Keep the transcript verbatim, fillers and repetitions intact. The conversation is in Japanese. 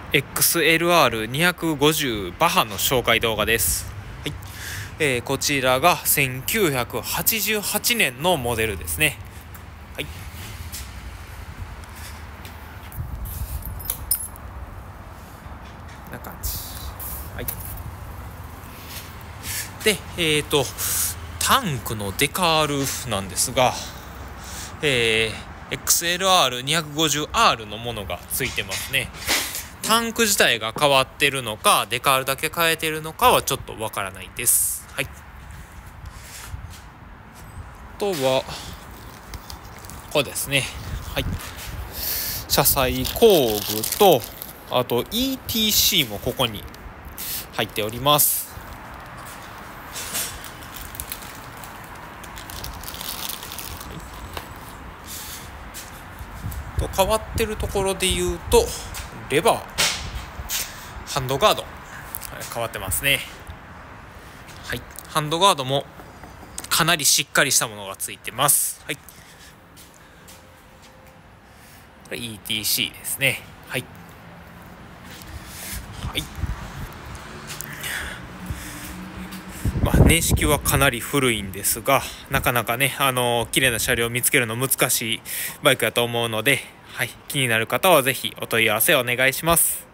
エックスエルアールにひゃくごじゅう バハの紹介動画です。はい、えー、こちらがせんきゅうひゃくはちじゅうはちねんのモデルですね。はい、こんな感じ。はい、で、えっ、ー、とタンクのデカールなんですが、えー、エックスエルアールにひゃくごじゅうアール のものがついてますね。タンク自体が変わってるのかデカールだけ変えてるのかはちょっとわからないです。はい、あとはここですね。はい、車載工具とあと イーティーシー もここに入っております。と変わってるところで言うとレバー、ハンドガード変わってますね。はい、ハンドガードもかなりしっかりしたものがついてます。はい、これ イーティーシー ですね。はい、はい、まあ、年式はかなり古いんですが、なかなかね、あのー、綺麗な車両を見つけるの難しいバイクだと思うので、はい、気になる方はぜひお問い合わせお願いします。